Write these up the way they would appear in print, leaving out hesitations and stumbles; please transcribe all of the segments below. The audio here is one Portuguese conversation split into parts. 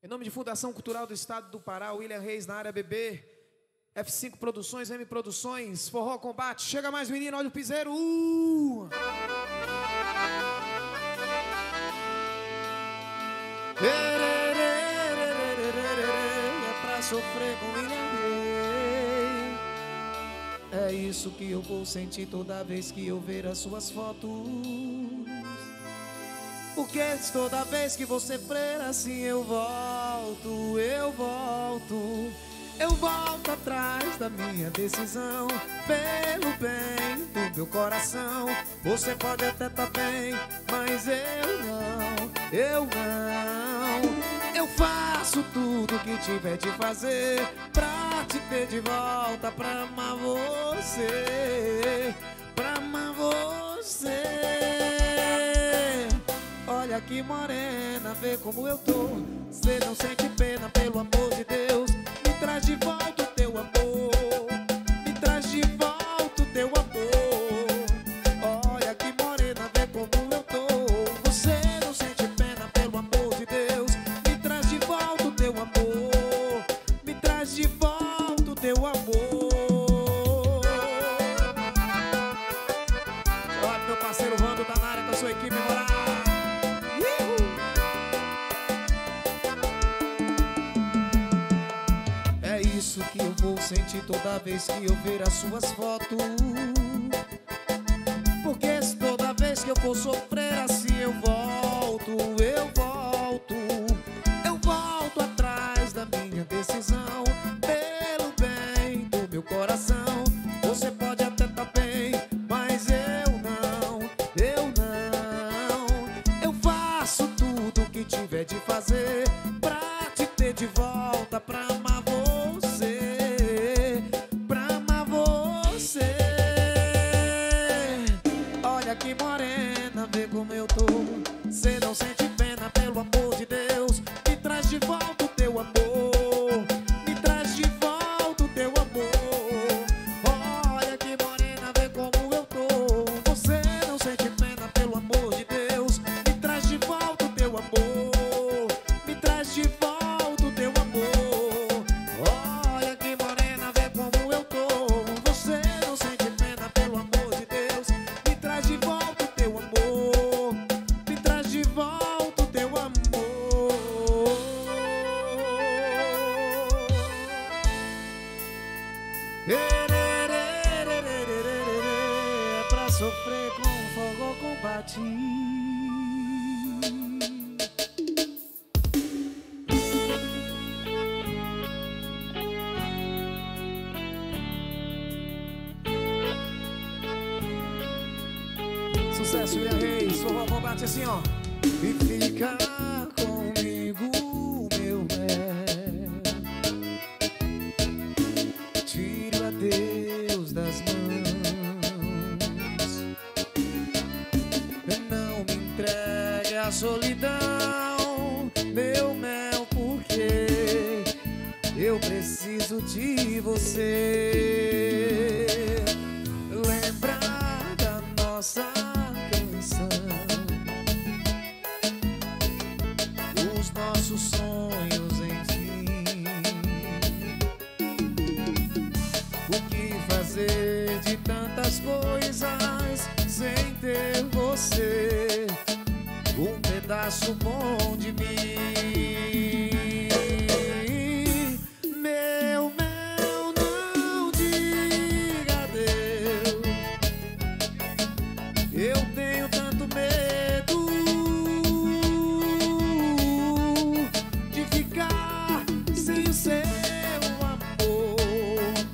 Em nome de Fundação Cultural do Estado do Pará, William Reis na área BB, F5 Produções, M Produções, Forró Combate. Chega mais menino, olha o piseiro. É pra sofrer com William Reis. É isso que eu vou sentir toda vez que eu ver as suas fotos. Porque toda vez que você freira assim eu volto, eu volto atrás da minha decisão. Pelo bem do meu coração, você pode até tá bem, mas eu não. Eu faço tudo que tiver de fazer pra te ter de volta, pra amar você, pra amar você. Olha que morena, vê como eu tô. Cê não sente pena, pelo amor de Deus. Me traz de volta o teu amor, me traz de volta o teu amor. Olha que morena, vê como eu tô. Você não sente pena, pelo amor de Deus. Me traz de volta o teu amor, me traz de volta o teu amor. Olha meu parceiro Vando tá na área com a sua equipe moral. Isso que eu vou sentir toda vez que eu ver as suas fotos. Porque toda vez que eu for sofrer assim eu volto, eu volto atrás da minha decisão. Pelo bem do meu coração, você pode até tá bem, mas eu não. Eu faço tudo o que tiver de fazer pra te ter de volta, pra amar você, pra amar você. Olha que morena, vê como eu tô. Cê não sente pena, pelo amor de Deus. Me traz de volta o teu amor, me traz de volta o teu amor. Olha que morena, vê como eu tô. Você não sente pena, pelo amor de Deus. Me traz de volta o teu amor, me traz de volta o teu amor. Olha que morena, vê como eu tô. Você não sente pena, pelo amor de Deus. Me traz de volta o teu amor, me traz de volta o teu amor. É pra sofrer com Forró Combate. Sucesso, William Reis, Forró Combate assim, ó. E fica comigo, meu bem. Tire o adeus das mãos. Não me entregue à solidão, meu mel, porque eu preciso de você. Lembrar da nossa canção, os nossos sonhos, enfim. O que fazer de tantas coisas sem ter você, um pedaço bom de mim. Meu mel, não diga adeus. Eu tenho tanto medo de ficar sem o seu amor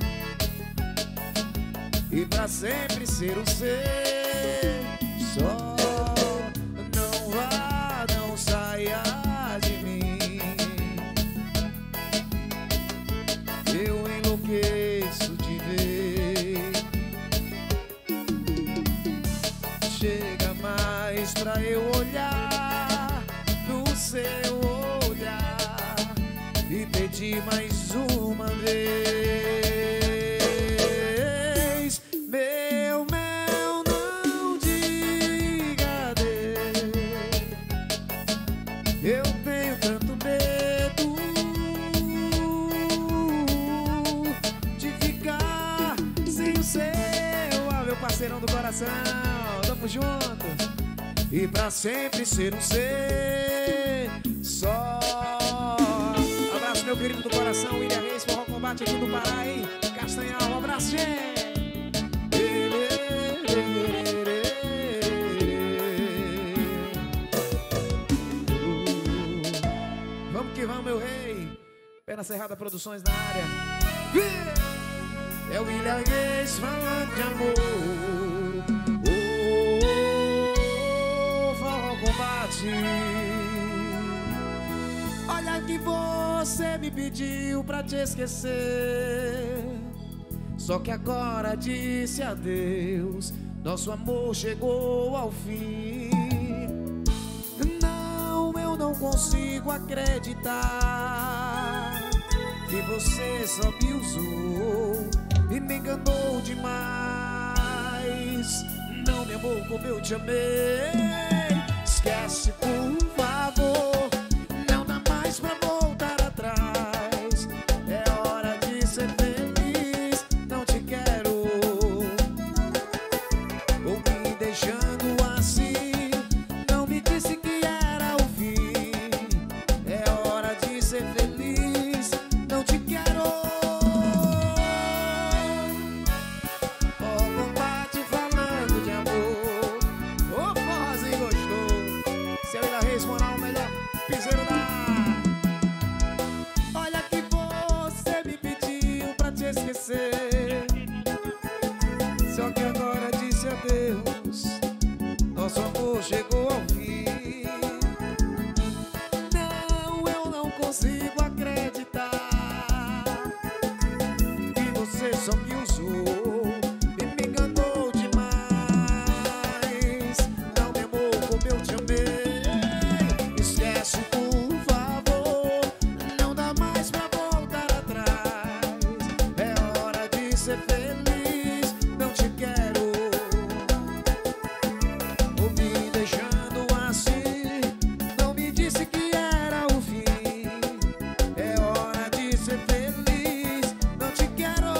e pra sempre ser o seu. Só não vá, não saia de mim. Eu enlouqueço de ver. Chega mais pra eu olhar no seu olhar e pedir mais uma vez. Meu mel, não diga adeus. Eu tenho tanto medo coração, tamo junto. E pra sempre ser um ser só. Abraço meu querido do coração, William Reis, Forró Combate aqui do Pará, hein? Castanhal, um abraço, gente. Vamos que vamos, meu rei. Pena Cerrada Produções na área. É o William Reis falando de amor. Forró Combate. Olha que você me pediu pra te esquecer, só que agora disse adeus. Nosso amor chegou ao fim. Não, eu não consigo acreditar que você só me usou e me enganou demais. Não me amou como eu te amei. Esquece, por favor. Não dá mais pra voltar atrás. É hora de ser feliz. Não te quero. Ou me deixando assim. Não me disse que era o fim. É hora de ser feliz. Não te quero. Moral, melhor piseiro da... Olha que você me pediu pra te esquecer, só que agora disse adeus. Nosso amor chegou ao fim. Não, eu não consigo acreditar que você só me usou e me enganou demais. Não me amou como eu te amei. Ser feliz, não te quero. Ou me deixando assim. Não me disse que era o fim. É hora de ser feliz, não te quero.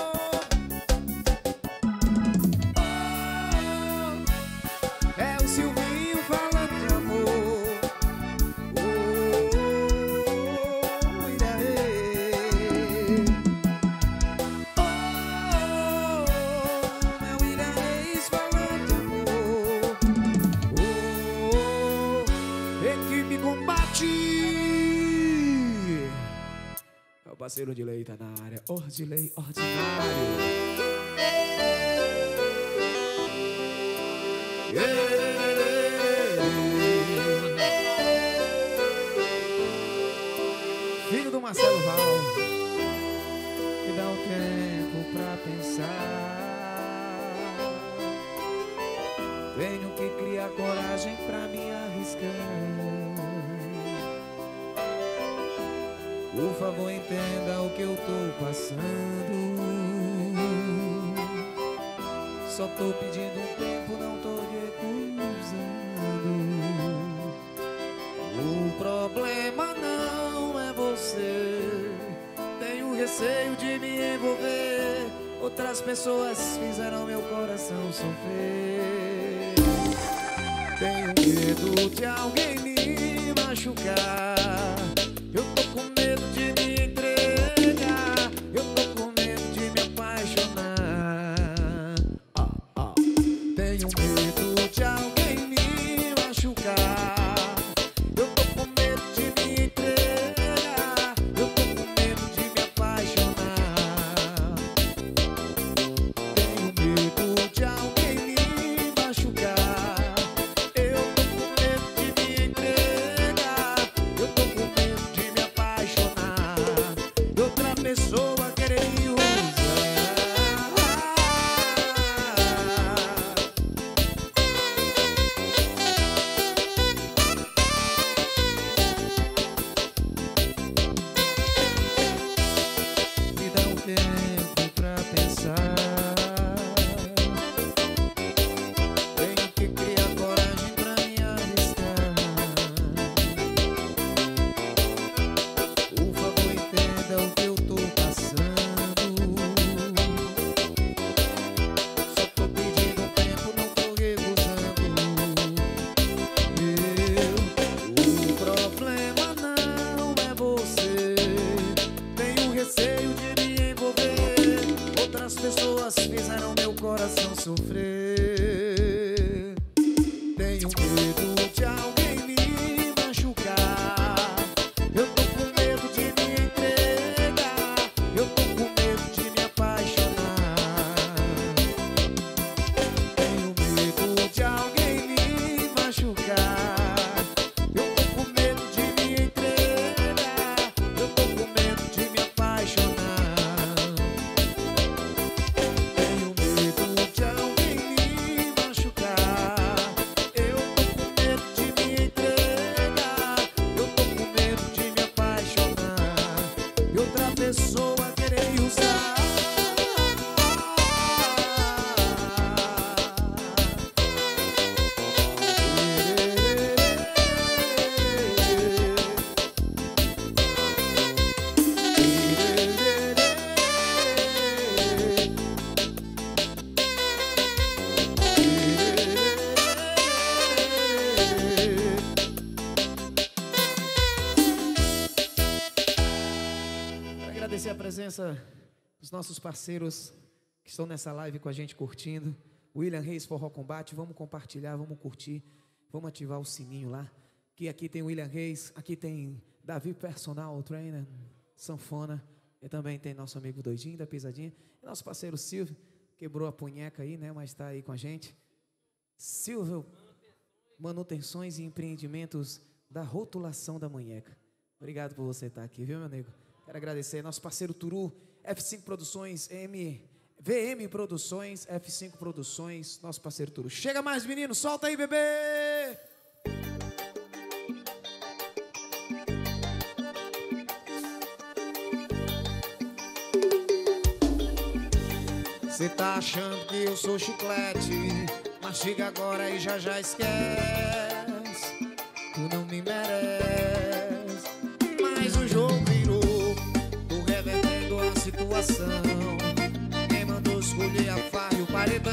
Oh, é o Silvinho falando de amor. Equipe Combate. É o parceiro Odilei tá na área. Odilei ordinário. Filho do Marcelo Val. Me dá um tempo pra pensar. Tenho que criar coragem pra me arriscar. Por favor, entenda o que eu tô passando. Só tô pedindo um tempo, não tô recusando. O problema não é você. Tenho receio de me envolver. Outras pessoas fizeram meu coração sofrer. Tenho medo de alguém me machucar. Eu tô com medo de me entregar. Eu tô com medo de me apaixonar. Tenho medo de alguém me machucar. Eu tô com medo de me entregar. Eu tô com medo de me apaixonar. Tenho medo de alguém me machucar. Eu tô com medo de me entregar. Eu tô sofrer. Tenho medo de alguém me machucar. Eu tô com medo de me entregar. Eu tô com medo de me apaixonar. Tenho medo de alguém me machucar. Eu tô com medo de me entregar. Eu tô com medo de me apaixonar. Tenho medo de alguém me machucar. Eu tô com medo de me entregar. Eu tô com medo de me apaixonar. E outra pessoa querer usar. Quero agradecer a presença dos nossos parceiros que estão nessa live com a gente curtindo. William Reis Forró Combate, vamos compartilhar, vamos curtir, vamos ativar o sininho lá. Que aqui tem William Reis, aqui tem Davi Personal Trainer, sanfona, e também tem nosso amigo Doidinho da Pisadinha, e nosso parceiro Silvio, quebrou a punheca aí, né, mas está aí com a gente. Silvio, manutenções e empreendimentos da rotulação da munheca. Obrigado por você estar aqui, viu, meu nego? Quero agradecer nosso parceiro Turu, F5 Produções, VM Produções, F5 Produções, nosso parceiro Turu. Chega mais, menino, solta aí, bebê! Cê tá achando que eu sou chiclete, mastiga agora e já esquece. Tu não me merece, mas o jogo virou. Tô revertendo a situação. Quem mandou escolher a farra e o paredão?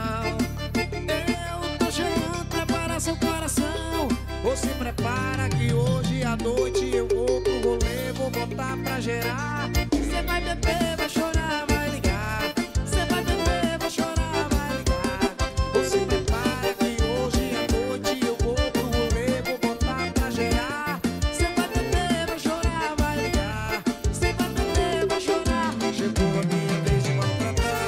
Eu tô chegando, prepara seu coração. Você prepara que hoje à noite eu vou pro rolê, vou botar pra gerar. Cê vai beber, vai chorar, vai ligar. Cê vai beber, vai chorar, vai ligar. Você prepara que hoje à noite eu vou pro rolê, vou botar pra gerar. Cê vai beber, vai chorar, vai ligar. Cê vai beber, vai chorar. Chegou a minha vez de maltratar.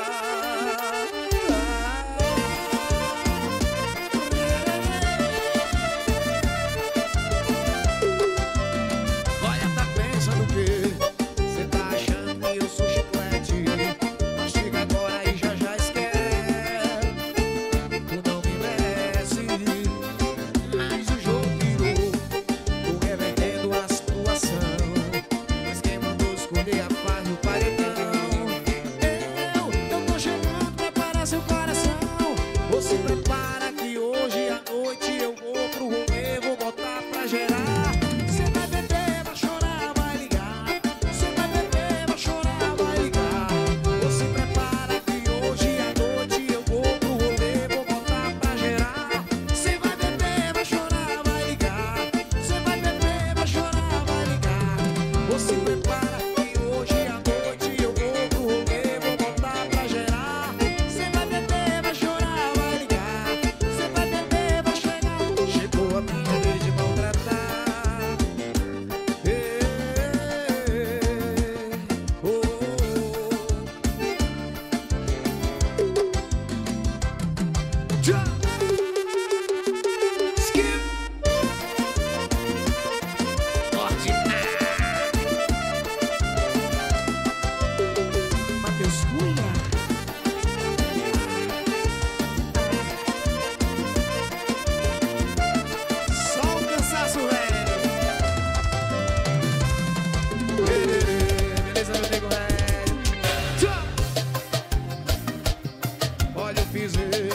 Olha, tá pensando o quê? Cê tá achando que eu sou chiclete, mastiga agora e já esquece. Tu não me merece, mas o jogo virou. Tô revertendo a situação, mas quem mandou escolher a farra e o paredão? Eu tô chegando, prepara seu coração. Você prepara que hoje à noite eu vou pro rolê, vou botar pra gerar. Cê vai beber, vai chorar, vai ligar. Cê vai beber, vai chorar, vai ligar. Você prepara que hoje à noite eu vou pro rolê, vou botar pra gerar. Cê vai beber, vai chorar, vai ligar. Cê vai beber, vai chorar, vai ligar. Você prepara que hoje à noite eu vou pro rolê, vou botar pra gerar. Cê vai beber, vai chorar, vai ligar. Cê vai beber, vai chegar. Chegou a minha vez de maltratar. Oh, oh, oh. Já. Skip. Ordinário. Matheus Cunha. Só o cansaço, velho. Beleza, meu nego velho. Já. Olha o piseiro.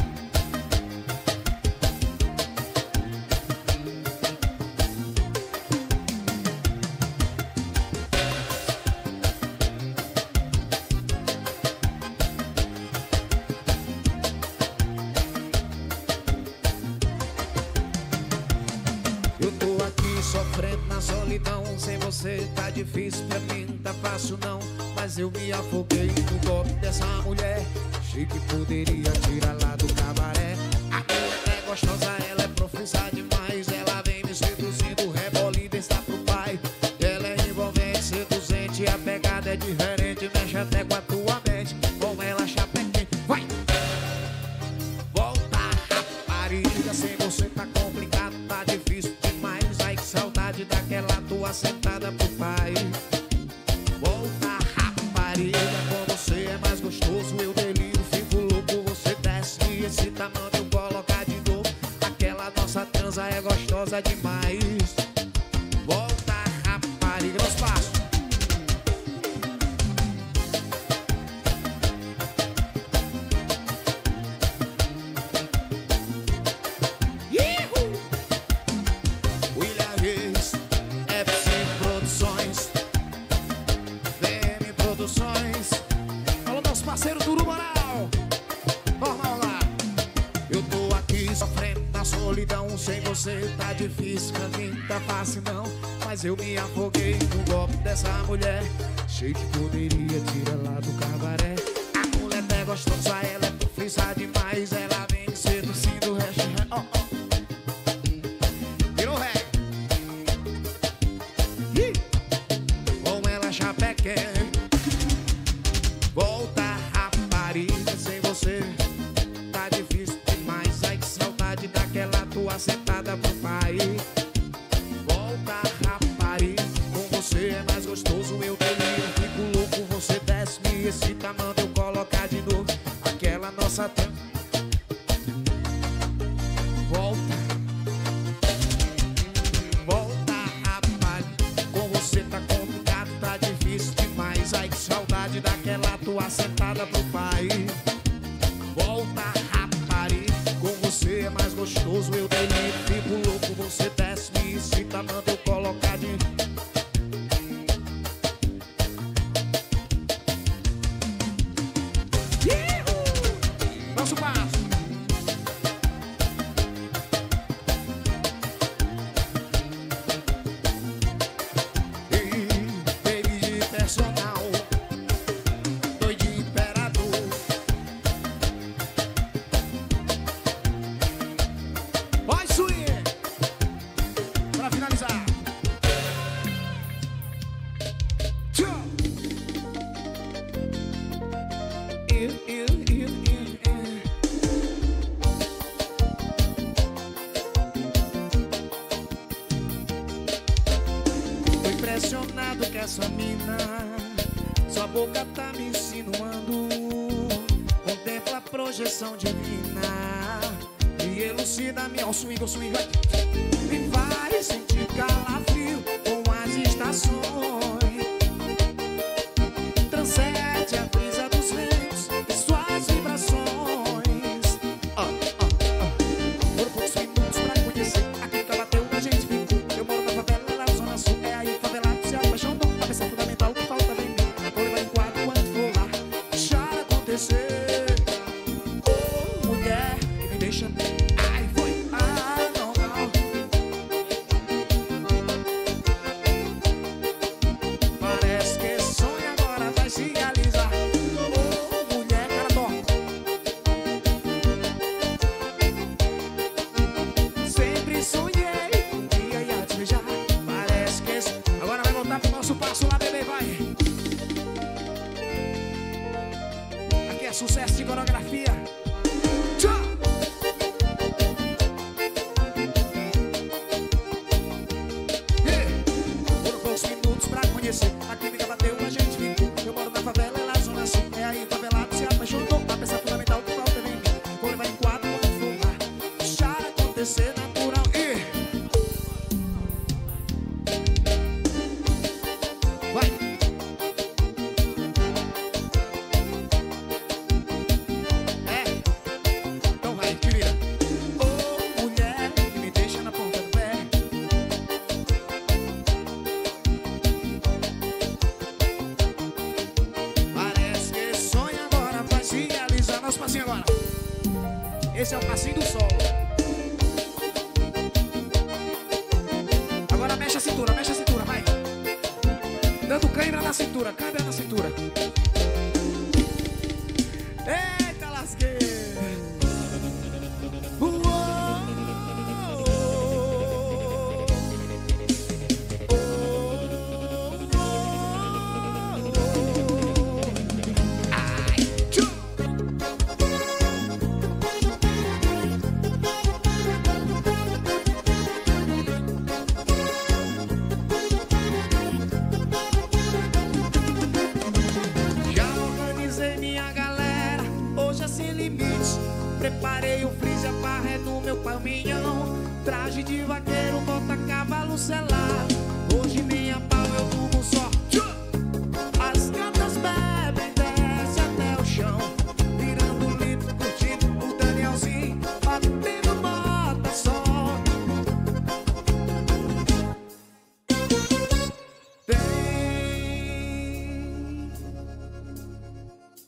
Eu tô aqui sofrendo na solidão. Sem você tá difícil pra mim, não tá fácil não. Mas eu me afoguei no golpe dessa mulher. Sei que poderia tirar lá do cabaré. A mulher é gostosa, ela é profissa demais. Ela vem me seduzindo, rebolida está pro pai. Ela é envolvente, seduzente, a pegada é diferente. Mexe até com a tua mente, com ela chapequente. Vai! Volta, rapariga, sem você tá complicado, tá difícil demais. Ai, que saudade daquela tua sentada pro pai. Volta, rapariga, com você é mais gostoso. Eu deliro, fico louco, você desce e esse tamanho eu colocar de novo. Aquela nossa transa é gostosa demais. Volta, rapariga, nos passos. William Reis, FC Produções, VM Produções. Alô, meus parceiros do Urumoral. Normal lá. Eu tô aqui sofrendo na solidão. Sem você tá difícil, caminho tá fácil não. Mas eu me afoguei no golpe dessa mulher. Sei que poderia tirar lá do cabaré. A mulher é gostosa, ela é profissa demais. Ela vem me seduzindo, resto oh, oh. Virou ré. Com ela chapequei. Volta, rapariga, sem você tá difícil demais. Ai, que saudade daquela tua sentada pro pai. Volta, rapariga, com você é mais gostoso. Eu deliro, fico louco, você desce, me excita, manda eu colocar de novo aquela nossa tampa. Volta, volta, rapariga, com você tá complicado, tá difícil demais. Ai, que saudade daquela tua sentada pro pai. Volta, rapariga, com você é mais gostoso. Eu deliro, fico louco, você desce, me excita, manda eu colocar de nosso passo. Baby de personal, doido de imperador. Vai, swing! Pra finalizar. Tchau! Tô impressionado com essa mina. Sua boca tá me insinuando. Contempla a projeção divina e elucida minha swing, o swing vai. Me faz sentir calafrio com as estações. Transcende a brisa dos ventos e suas vibrações. Foram poucos minutos pra conhecer aquilo que bateu na gente ficou. Eu moro na favela, na zona sul. É aí favelado se apaixonou. A peça fundamental que falta bem mim. Vou levar em quadro quando for lá. Deixar acontecer. Oh, mulher que me deixa. Ai, foi. Ah, não, não. Parece que esse sonho agora vai se realizar. Oh, mulher, cara, toca. Sempre sonhei um dia ia te beijar. Parece que esse... Agora vai voltar pro nosso passo lá, bebê, vai. Aqui é sucesso de coreografia. Tchau! Foram poucos minutos pra conhecer. A química bateu, a gente ficou. Eu moro na favela, na zona sul. É aí favelado se apaixonou. A peça fundamental que falta em mim. Vou levar em quadro quando for lá. Deixar acontecer natural. Vai! Então vai, te vira. Oh, mulher que me deixa na ponta do pé. Parece que esse sonho agora vai se realizar. Nosso passinho agora. Esse é o passinho do sol. Agora mexe a cintura, vai. Dando cãibra na cintura, cãibra na cintura. Eita,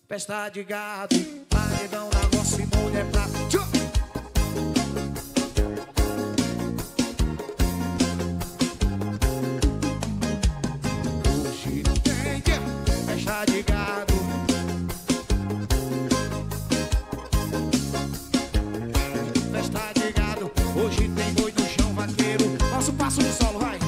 Festa de gado, paredão na roça e mulher pra... Hoje tem festa de gado. Festa de gado, hoje tem boi no chão, vaqueiro. Nosso passo no solo, vai.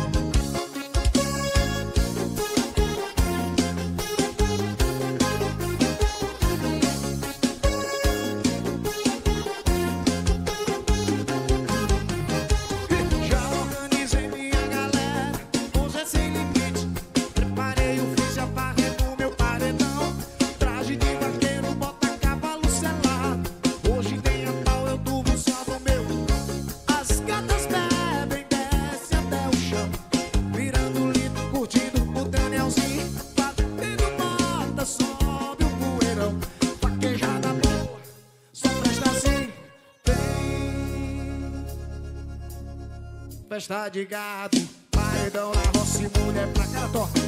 Festa de gado, paredão na roça e mulher pra cara torta.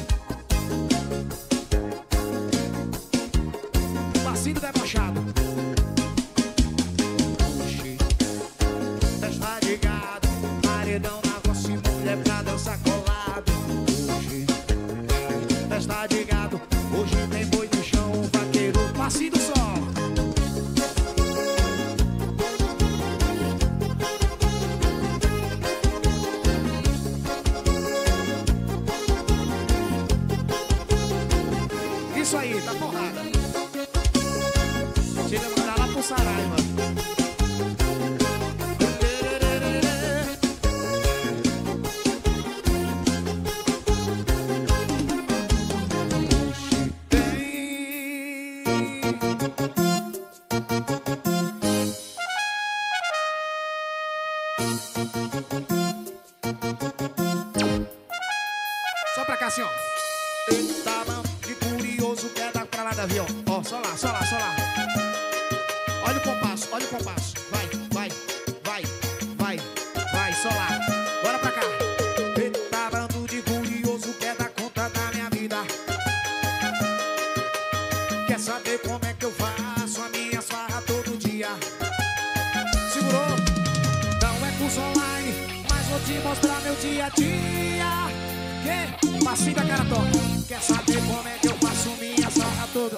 Passinho debochado. Festa de gado, paredão na roça e mulher pra dançar colado. Festa de gado, hoje tem boi no chão, vaqueiro, passinho do sol. Isso aí, tá porrada. Chega a mandar lá pro Saraiva. Só pra cá, assim, ó. Eita, mano, de curioso quer dar pra lá da avião. Ó, só lá, só lá, só lá. Olha o compasso, olha o compasso. Vai, vai, vai, vai, vai, só lá. Bora pra cá. Eita, bando de curioso quer dar conta da minha vida. Quer saber como é que eu faço a minha farra todo dia? Segurou? Não é curso online, mas vou te mostrar meu dia a dia. Que? Passinho da cara toca. Quer saber como é que eu faço minha sarra toda?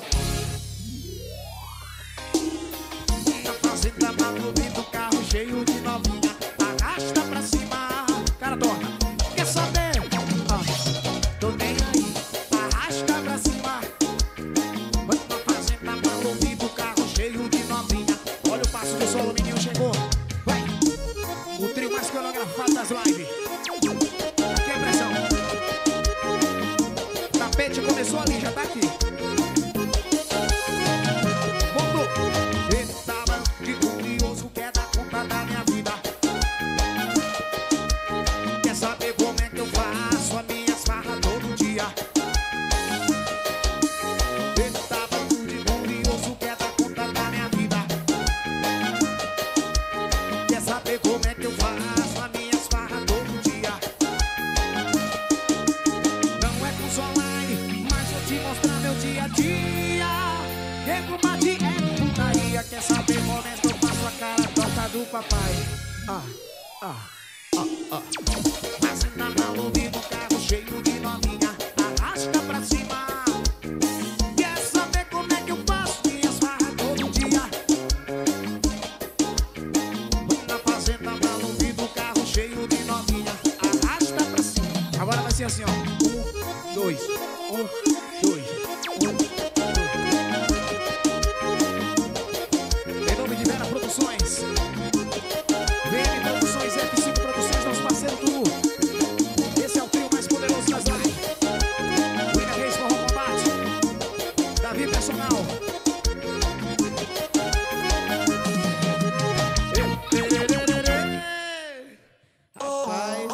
Na fazenda mato vindo carro cheio de novinha. Arrasta pra cima, cara torta. Quer saber? Tô nem aí. Arrasta pra cima. Na fazenda mato vindo carro cheio de novinha. Olha o passo do solo, o menino chegou. Vai. O trio mais coreografado das lives. Aqui é pressão. Tapete começou ali, já tá aqui. Voltou. Eita, mano, que curioso quer dar conta da minha vida. Quer saber como é que eu faço a minha farra todo dia? Eita, mano, de curioso quer dar conta da minha vida. Quer saber como é que eu faço a minha farra todo dia? Não é curso online, mas vou te mostrar meu dia a dia. Que combate é putaria. Quer saber como é que eu faço a cara torta do papai? Fazenda mal ouvido, carro cheio de novinha. Arrasta pra cima. Quer saber como é que eu faço minhas farras todo dia? Na fazenda mal ouvido, carro cheio de novinha. Arrasta pra cima. Agora vai ser assim, ó. 1, 2, 1, 2, 1, 2. Em nome de Vera Produções, VM Produções, F5 Produções, nosso parceiro Turu. Esse é o trio mais poderoso das lives. William Reis, Forró Combate. Davi Personal. Rapaz.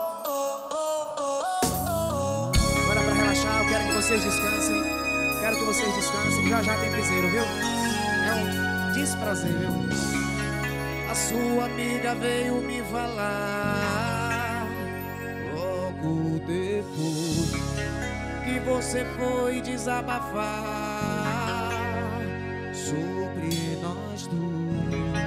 Agora pra relaxar, eu quero que vocês descansem. Quero que vocês descansem. Já já tem piseiro, viu? É um desprazer, viu? A sua amiga veio me falar logo depois que você foi desabafar. sobre nós dois.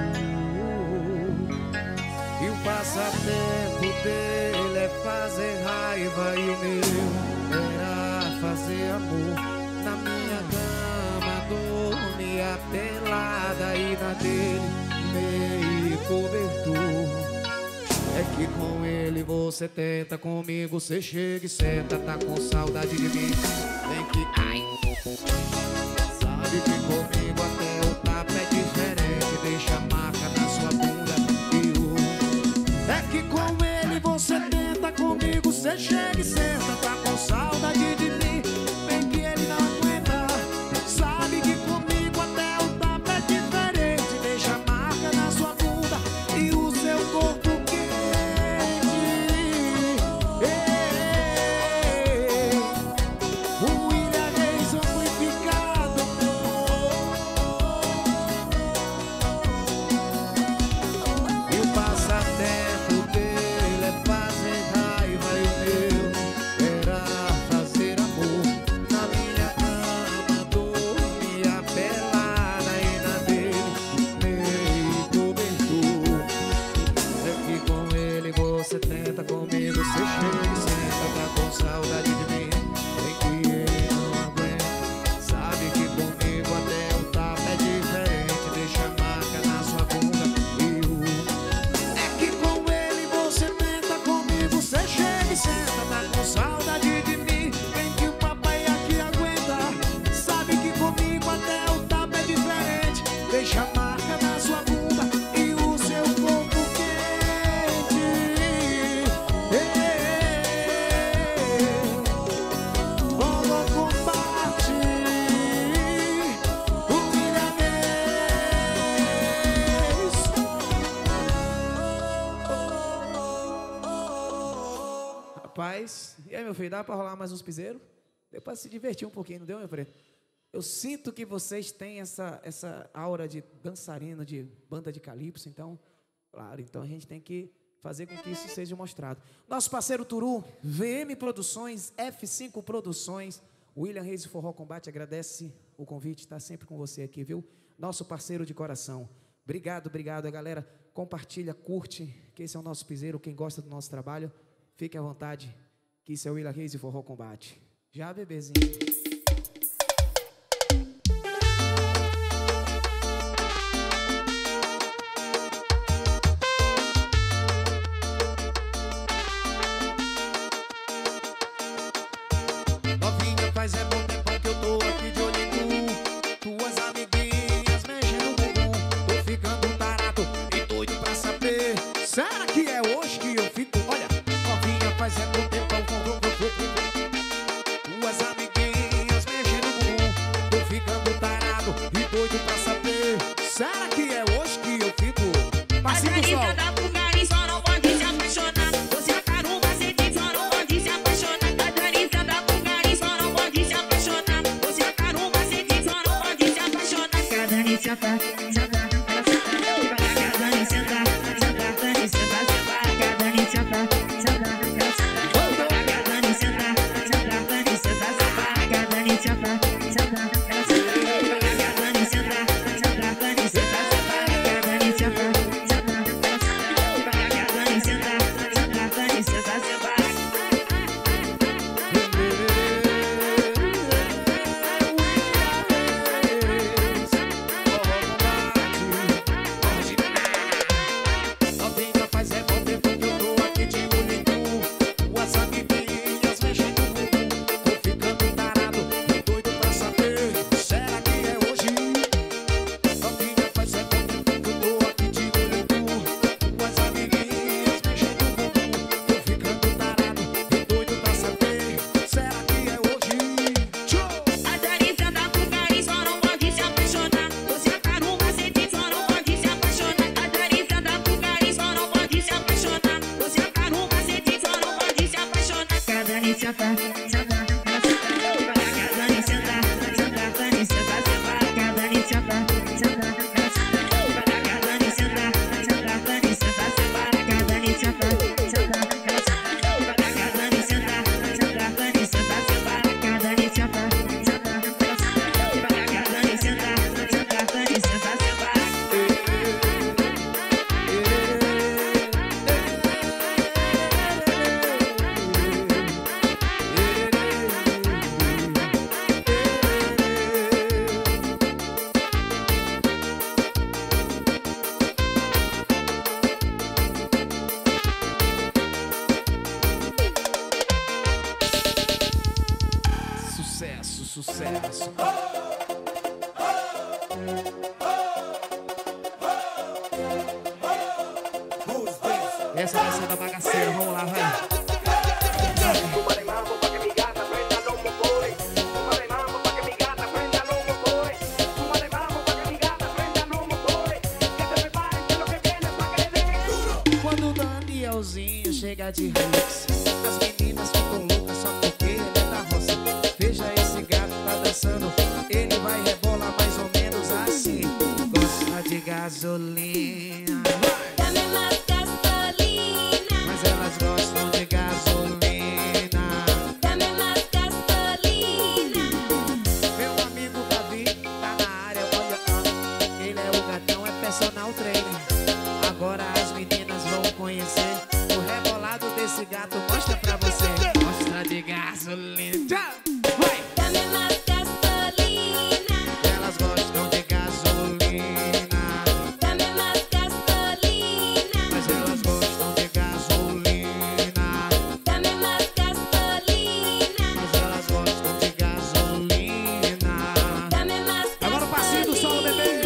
E o passatempo dele é fazer raiva e o meu era fazer amor. Na minha cama dormia pelada e na dele meio cobertor. É que com ele você tenta, comigo você chega e senta. Tá com saudade de mim, vem que ai. Sabe que comigo até o tapa é diferente, deixa a marca na sua bunda e o... É que com ele você tenta, comigo você chega e senta. Tá com saudade de mim, vem que ele não aguenta. Sabe que comigo até o tapa é diferente, deixa a marca na sua bunda e o seu corpo. E aí, meu filho, dá pra rolar mais uns piseiros? Deu pra se divertir um pouquinho, não deu, meu preto? Eu sinto que vocês têm essa aura de dançarino, de banda de calypso, então, claro, então a gente tem que fazer com que isso seja mostrado. Nosso parceiro Turu, VM Produções, F5 Produções, William Reis e Forró Combate agradece o convite, está sempre com você aqui, viu? Nosso parceiro de coração. Obrigado, obrigado, galera. Compartilha, curte, que esse é o nosso piseiro. Quem gosta do nosso trabalho, fique à vontade, que isso é o William Reis e Forró Combate. Já, bebezinho. Novinha, faz é bom tempo que eu tô aqui de olho em tu. Tuas amiguinhas mexendo no bumbum. Tô ficando tarado e doido pra saber. Será que é hoje que eu fico? Olha, novinha, faz é bom tempo. Tuas amiguinhas mexendo no bumbum. Tô ficando tarado e doido pra saber. Será que é hoje que eu fico? Passinho do sol. sucesso. Essa vai ser da bagaceira, vamos lá, vai. Quando o Danielzinho chega de Hilux, as meninas ficam loucas só porque ele é da roça. Veja esse gato tá dançando, ele vai rebolar mais ou menos assim. Gosta de gasolina, Dame mais gasolina, mas elas gostam de gasolina. dame mais gasolina. Meu amigo Davi tá na área, olha, ele é o gatão, é personal trainer. Agora as meninas vão conhecer o rebolado desse gato. Mostra pra você. Mostra de gasolina. Tchau! Vai! Dame mais gasolina, Elas gostam de gasolina, dame mais gasolina, mas elas gostam de gasolina, dame mais gasolina, mas elas gostam de gasolina. dame mais gasolina. Agora o passinho do solo, bebê.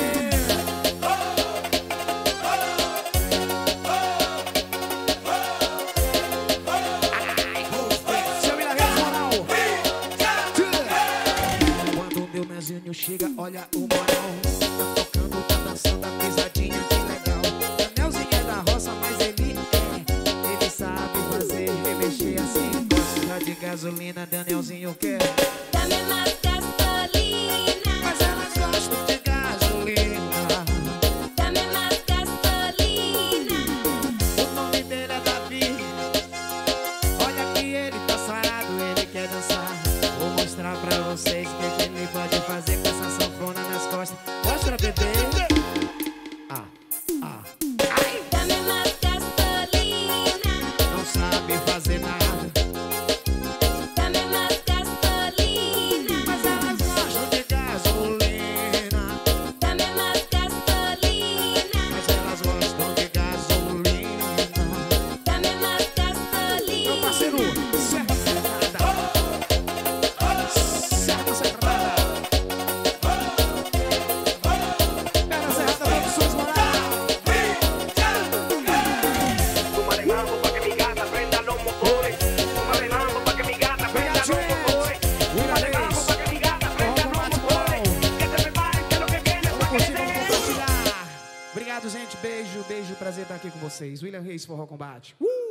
Quando o meu Nezinho chega, olha o moral. Tá tocando, tá dançando a pisadinha de legal. Danielzinho é da roça, mas ele sabe fazer, remexer assim. Gosta de gasolina, Danielzinho quer. Dame mais gasolina, Mas elas gostam de gasolina. dame mais gasolina, O nome dele é Davi. Olha que ele tá sarado, ele quer dançar. Vou mostrar pra vocês o que ele pode fazer com essa sanfona nas costas. Mostra, bebê. Ai, dame mais gasolina, não sabe fazer nada. dame mais gasolina, Mas elas gostam de gasolina. dame mais gasolina, Mas elas gostam de gasolina. dame mais gasolina. Meu parceiro, serra serrada. Serra serrada. Serra serrada, produções moral. Súmale mambo pa' que mi gata prenda los motores. Súmale mambo pa' que mi gata prenda los motores. Súmale mambo pa' que mi gata prenda los motores. Que se preparen que lo que viene es pa' que Curtiram, den. compartilhar. Obrigado, gente. Beijo, beijo. Prazer estar aqui com vocês. William Reis, Forró Combate.